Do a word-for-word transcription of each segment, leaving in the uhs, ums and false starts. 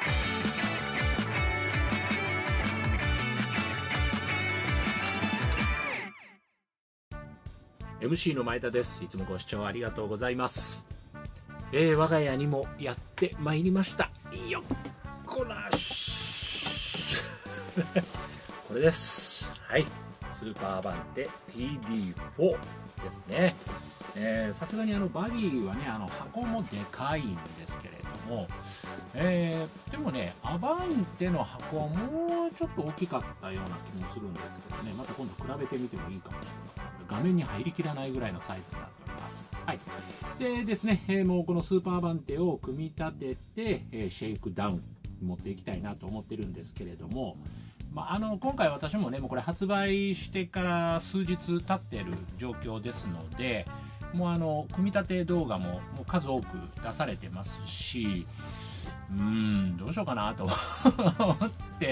エムシー の前田です。いつもご視聴ありがとうございます。えー、我が家にもやってまいりました。よっこらしこれです。はい、スーパーバンテ ティーディーフォー ですね。さすがにあのバディはね、あの箱もでかいんですけれども、えー、でもね、アバンテの箱はもうちょっと大きかったような気もするんですけどね、また今度比べてみてもいいかもしれません。画面に入りきらないぐらいのサイズになっております。はい。でですね、えー、もうこのスーパーバンテを組み立てて、えー、シェイクダウンに持っていきたいなと思ってるんですけれども、まあ、あの今回私もね、もうこれ発売してから数日経っている状況ですので、もうあの組み立て動画ももう数多く出されてますし、うーんどうしようかなと思って、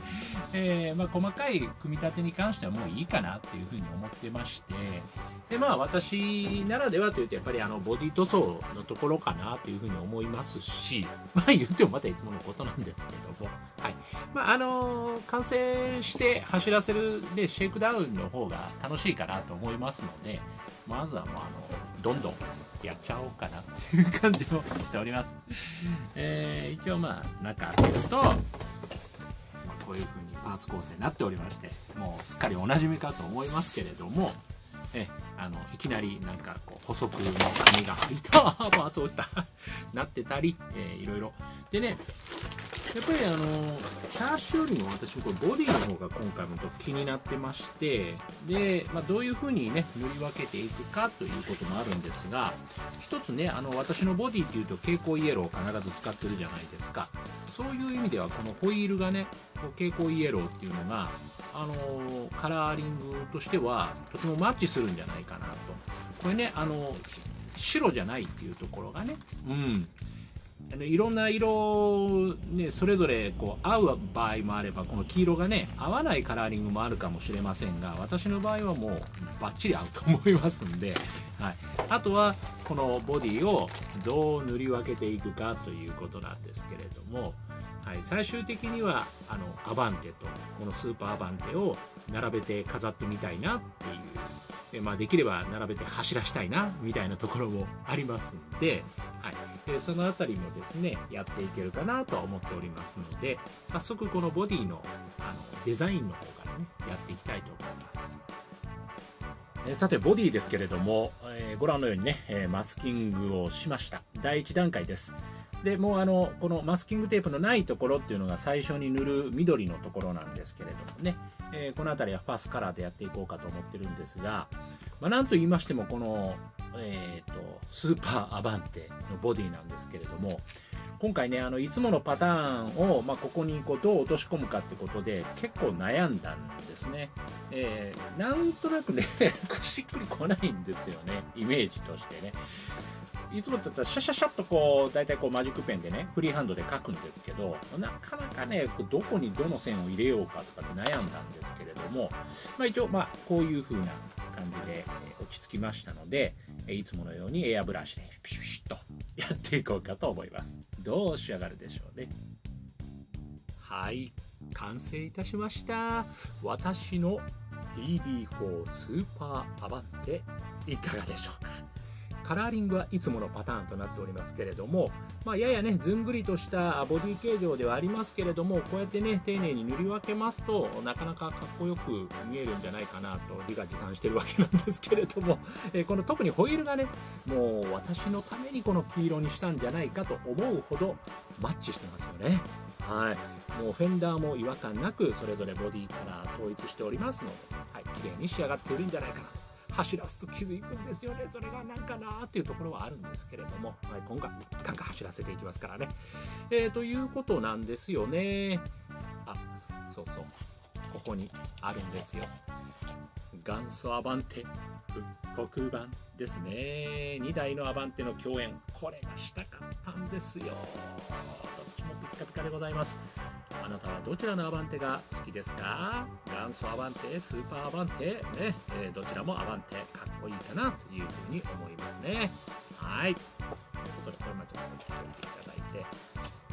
えーまあ、細かい組み立てに関してはもういいかなっていうふうに思ってまして、でまあ私ならではというとやっぱりあのボディ塗装のところかなというふうに思いますし、まあ言ってもまたいつものことなんですけども、はいまああのー、完成して走らせるでシェイクダウンの方が楽しいかなと思いますので、まずはもうあのどんどんやっちゃおうかなっていう感じをしております。えー、一応まあ中開けると、まあ、こういう風にパーツ構成になっておりまして、もうすっかりおなじみかと思いますけれども、えあのいきなりなんかこう補足の紙が入ったパーツを打ったなってたり、えー、いろいろでね、やっぱりあのシャーシよりも私もこれボディの方が今回も気になってまして、で、まあ、どういう風にね塗り分けていくかということもあるんですが、一つね、あの私のボディっていうと蛍光イエローを必ず使ってるじゃないですか。そういう意味ではこのホイールがね蛍光イエローっていうのがあのカラーリングとしてはとてもマッチするんじゃないかなと。これね、あの白じゃないっていうところがね、うんいろんな色、ね、それぞれこう合う場合もあれば、この黄色がね合わないカラーリングもあるかもしれませんが、私の場合はもうバッチリ合うと思いますんで、はい、あとはこのボディをどう塗り分けていくかということなんですけれども、はい、最終的にはあのアバンテとこのスーパーアバンテを並べて飾ってみたいなっていう。でまあ、できれば並べて走らしたいなみたいなところもありますんで、はい、でそのあたりもですねやっていけるかなとは思っておりますので、早速このボディのあのデザインの方からねやっていきたいと思います。えさてボディですけれども、えー、ご覧のようにね、えー、マスキングをしました。だいいち段階です。でもうあのこのマスキングテープのないところっていうのが最初に塗る緑のところなんですけれどもね、えー、この辺りはファースカラーでやっていこうかと思ってるんですが、まあ、なんと言いましてもこの、えー、とスーパーアバンテのボディなんですけれども、今回ねあのいつものパターンを、まあ、ここにこうどう落とし込むかってことで結構悩んだんですね。えー、なんとなくねしっくりこないんですよね、イメージとしてね。いつもだったらシャシャシャっとこう大体こうマジックペンでねフリーハンドで書くんですけど、なかなかねどこにどの線を入れようかとかって悩んだんですけれども、まあ、一応まあこういう風な感じで落ち着きましたので、いつものようにエアブラシでピシピシッとやっていこうかと思います。どう仕上がるでしょうね。はい、完成いたしました。私の ティーディーフォー スーパーアバンテいかがでしょうか。カラーリングはいつものパターンとなっておりますけれども、まあ、ややねずんぐりとしたボディ形状ではありますけれども、こうやってね丁寧に塗り分けますとなかなかかっこよく見えるんじゃないかなと自画自賛してるわけなんですけれども、えこの特にホイールがねもう私のためにこの黄色にしたんじゃないかと思うほどマッチしてますよね。はい、もうフェンダーも違和感なくそれぞれボディから統一しておりますので、はい、綺麗に仕上がっているんじゃないかなと。走らすと気づくんですよね。それがなんかなーっていうところはあるんですけれども、はい、今回ガンガン走らせていきますからね。えー、ということなんですよね。あ、そうそう、ここにあるんですよ。元祖アバンテ復刻版ですね。にだいのアバンテの共演、これがしたかったんですよ。どっちもピッカピカでございます。あなたはどちらのアバンテが好きですか？元祖アバンテ、スーパーアバンテ、ね、えー、どちらもアバンテかっこいいかなというふうに思いますね。はい。ということで、これまでちょっと置いていただいて。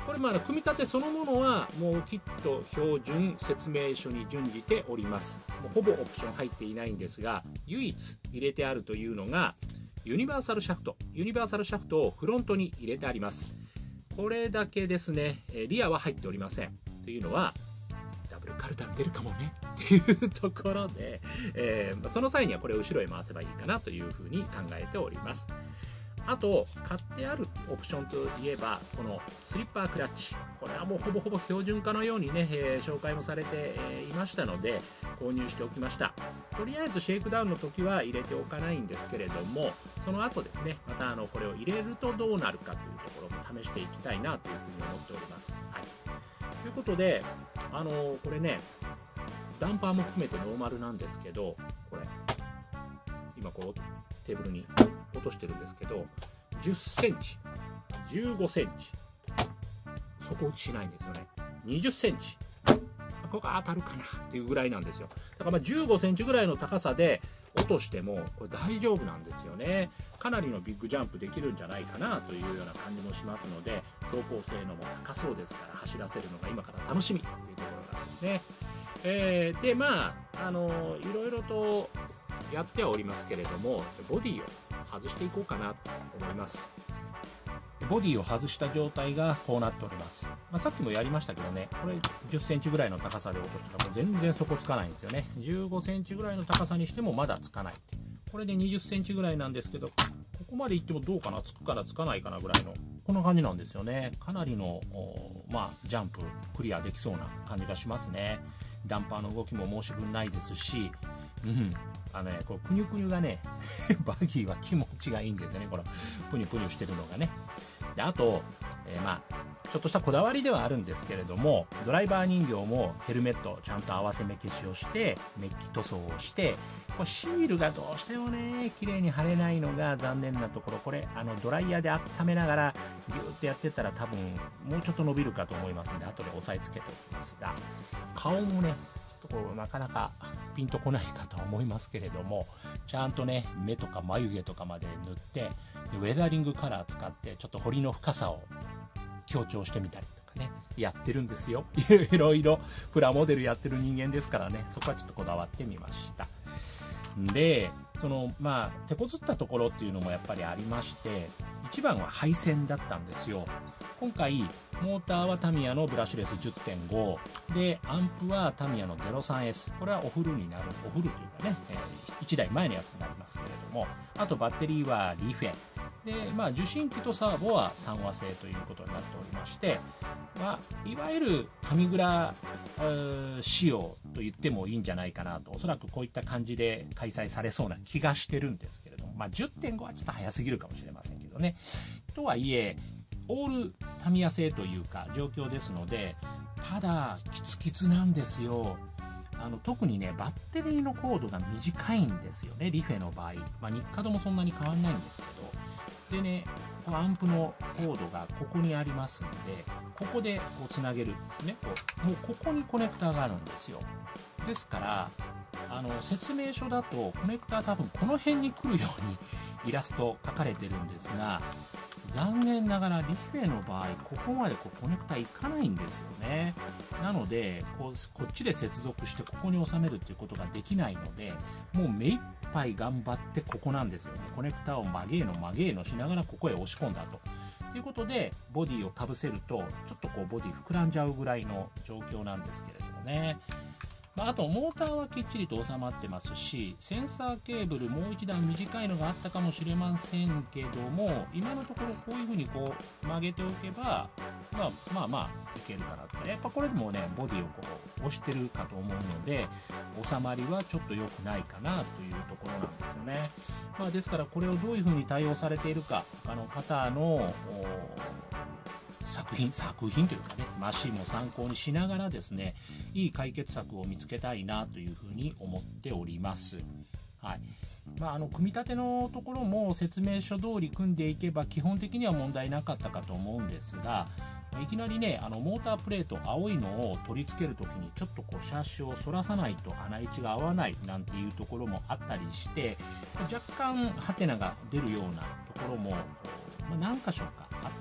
これまあ組み立てそのものはもうキット標準説明書に準じております。もうほぼオプション入っていないんですが、唯一入れてあるというのがユニバーサルシャフト。ユニバーサルシャフトをフロントに入れてあります。これだけですね。リアは入っておりません。というのはダブルカルタン出るかもねっていうところで、えー、その際にはこれを後ろへ回せばいいかなというふうに考えております。あと買ってあるオプションといえばこのスリッパークラッチ、これはもうほぼほぼ標準化のようにね、えー、紹介もされていましたので購入しておきました。とりあえずシェイクダウンの時は入れておかないんですけれども、その後ですね、またあのこれを入れるとどうなるかというところも試していきたいなというふうに思っております。はい、ということで、あのー、これねダンパーも含めてノーマルなんですけど、これ今こうテーブルに落としてるんですけど、じゅっセンチ、じゅうごセンチ、底打ちしないんですよね。にじゅっセンチ、ここが当たるかなっていうぐらいなんですよ。だからまあじゅうごセンチぐらいの高さで落としてもこれ大丈夫なんですよね。かなりのビッグジャンプできるんじゃないかなというような感じもしますので、走行性能も高そうですから走らせるのが今から楽しみというところなんですね。えー、でまああのいろいろとやってはおりますけれども、ボディを外していこうかなと思います。ボディを外した状態がこうなっております。まあ、さっきもやりましたけどね、これじゅっセンチぐらいの高さで落としたらもう全然底つかないんですよね。じゅうごセンチぐらいの高さにしてもまだつかないって。これでにじゅっセンチぐらいなんですけど、ここまでいってもどうかな、つくかなつかないかなぐらいのこんな感じなんですよね。かなりのまあジャンプクリアできそうな感じがしますね。ダンパーの動きも申し分ないですし、うん、あのね、こうプニュプニュがねバギーは気持ちがいいんですよね、このプニュプニュしてるのがね。であと、えー、まあちょっとしたこだわりではあるんですけれども、ドライバー人形もヘルメットちゃんと合わせ目消しをしてメッキ塗装をして、これシールがどうしてもね綺麗に貼れないのが残念なところ。これあのドライヤーで温めながらギューってやってたら多分もうちょっと伸びるかと思いますので、後で押さえつけておきますが、顔もねこうなかなかピンとこないかと思いますけれども、ちゃんとね目とか眉毛とかまで塗ってウェザリングカラー使ってちょっと彫りの深さを強調してみたりとかねやってるんですよ。いろいろプラモデルやってる人間ですからね、そこはちょっとこだわってみました。でそのまあ手こずったところっていうのもやっぱりありまして、一番は配線だったんですよ。今回モーターはタミヤのブラッシュレス じゅってんご で、アンプはタミヤの ゼロさんエス、 これはおフルになる、おフルというかね、えー、いちだいまえのやつになりますけれども、あとバッテリーはリフェで、まあ、受信機とサーボは三和製ということになっておりまして、まあ、いわゆる神蔵仕様と言ってもいいんじゃないかなと、おそらくこういった感じで開催されそうな気がしてるんですけれども、まあ、じゅってんご はちょっと早すぎるかもしれませんけどね。とはいえオールタミヤ製というか状況ですので、ただキツキツなんですよ。あの特にねバッテリーのコードが短いんですよね、リフェの場合。まあ、ニッカドもそんなに変わんないんですけど、でねこのアンプのコードがここにありますんで、ここでこうつなげるんですね。こうもうここにコネクターがあるんですよ。ですからあの説明書だとコネクター多分この辺に来るようにイラスト書かれてるんですが、残念ながらリフェの場合ここまでこうコネクタいかないんですよね。なのでこうこっちで接続してここに収めるっていうことができないので、もう目いっぱい頑張ってここなんですよね。コネクタを曲げーの曲げーのしながらここへ押し込んだとということで、ボディをかぶせるとちょっとこうボディ膨らんじゃうぐらいの状況なんですけれどもね。まあ、あとモーターはきっちりと収まってますし、センサーケーブルもう一段短いのがあったかもしれませんけども、今のところこういうふうにこう曲げておけば、まあまあまあいけるかなって。やっぱこれでもねボディをこう押してるかと思うので、収まりはちょっと良くないかなというところなんですよね。まあ、ですからこれをどういうふうに対応されているか、他の方の作品作品というかねマシンも参考にしながらですね、いい解決策を見つけたいなというふうに思っております。はい。まあ、あの組み立てのところも説明書通り組んでいけば基本的には問題なかったかと思うんですが、いきなりねあのモータープレート青いのを取り付けるときにちょっとこうシャーシを反らさないと穴位置が合わないなんていうところもあったりして、若干ハテナが出るようなところも、まあ、何箇所かあったんで、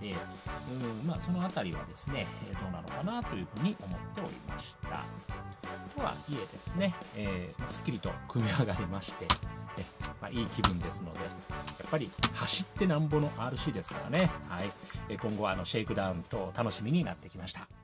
で、うんまあ、そのあたりはですねどうなのかなというふうに思っておりました。とはいえですね、えー、すっきりと組み上がりまして、えまあ、いい気分ですので、やっぱり走ってなんぼの アールシー ですからね、はい、今後はあのシェイクダウンと楽しみになってきました。